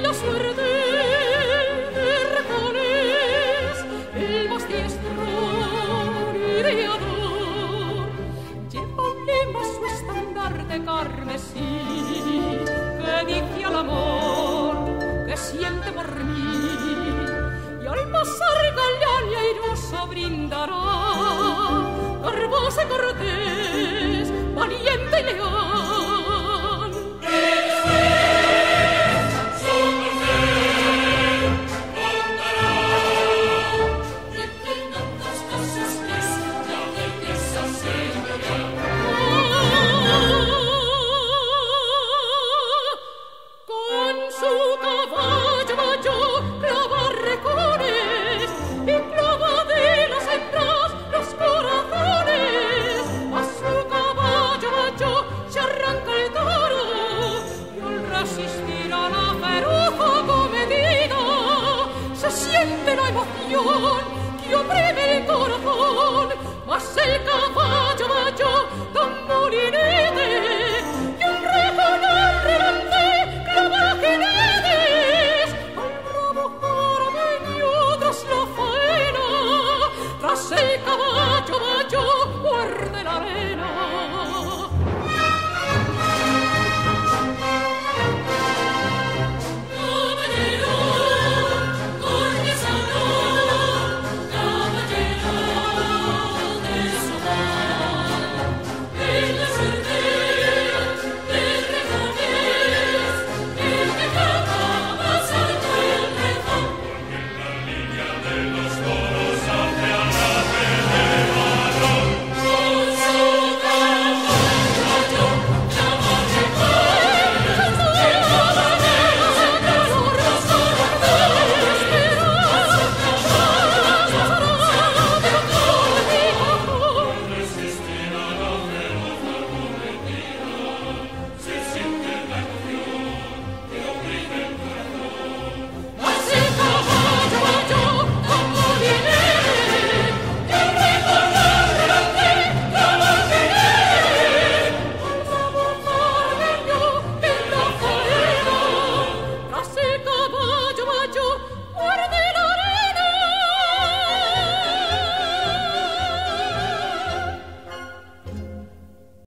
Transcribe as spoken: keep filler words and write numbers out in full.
la suerte Hércules, el más diestro ideador, lleva un lema su estandarte carmesí, que dice al amor que siente por mí, y al pasar galán y airoso brindará, hermoso y cortés, valiente y leal. La emoción que oprime el corazón, mas el caballo va yo tan molinete